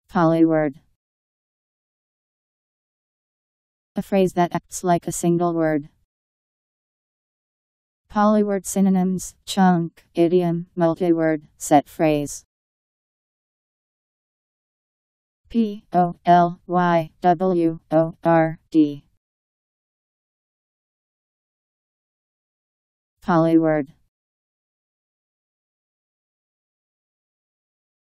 Polyword. A phrase that acts like a single word. Polyword synonyms: chunk, idiom, multiword, set phrase. Polyword. Polyword.